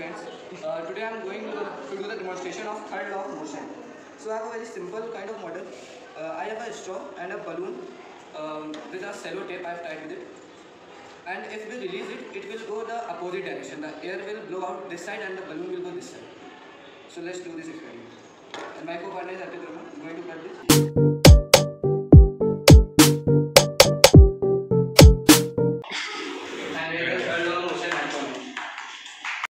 friends. Today I am going to do the demonstration of third law of motion. So I have a very simple kind of model. I have a straw and a balloon with a cello tape I have tied with it. And if we release it, it will go the opposite direction. The air will blow out this side and the balloon will go this side. So let's do this experiment. And my co-partner is Arpit Rama. I'm going to cut this.